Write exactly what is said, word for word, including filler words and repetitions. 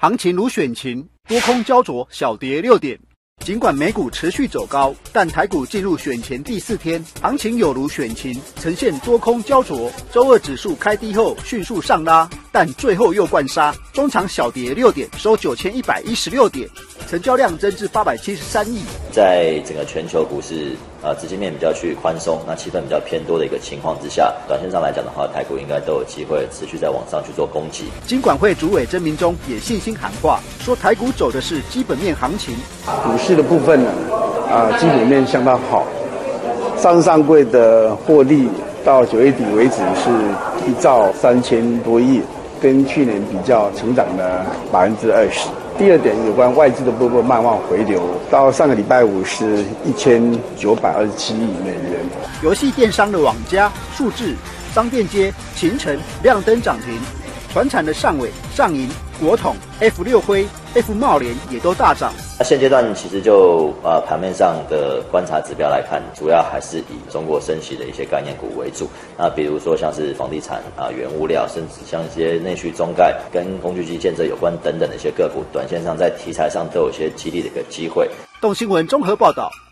行情如选情，多空焦灼，小跌六点。尽管美股持续走高，但台股进入选前第四天，行情有如选情，呈现多空焦灼。周二指数开低后迅速上拉，但最后又灌杀，中场小跌六点，收九千一百一十六点，成交量增至八百七十三亿。 在整个全球股市呃资金面比较去宽松，那气氛比较偏多的一个情况之下，短线上来讲的话，台股应该都有机会持续在往上去做攻击。 金管会主委曾明忠也信心喊话，说台股走的是基本面行情。 股市的部分呢，啊、呃，基本面相当好，上上柜的获利到九月底为止是一兆三千多亿，跟去年比较成长了百分之二十。第二点，有关外资的部分慢慢回流，到上个礼拜五是一千九百二十七亿美元。 游戏电商的网家、数字、商店街、勤诚亮灯涨停，传产的上尾、上银、国统、F 六辉、F 茂联也都大涨。 那现阶段其实就呃盘面上的观察指标来看，主要还是以中国升息的一些概念股为主。那比如说像是房地产啊、原物料，甚至像一些内需中概跟工具机建设有关等等的一些个股，短线上在题材上都有一些激励的一个机会。 动新闻综合报道。